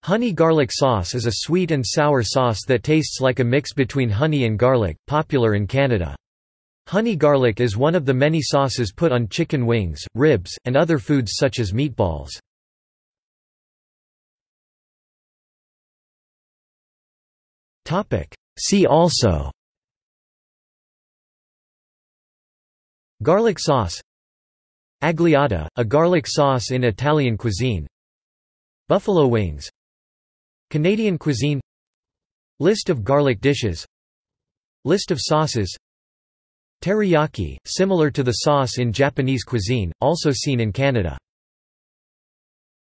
Honey garlic sauce is a sweet and sour sauce that tastes like a mix between honey and garlic, popular in Canada. Honey garlic is one of the many sauces put on chicken wings, ribs, and other foods such as meatballs. See also: garlic sauce, agliata, a garlic sauce in Italian cuisine, buffalo wings, Canadian cuisine, list of garlic dishes, list of sauces, teriyaki, similar to the sauce in Japanese cuisine, also seen in Canada.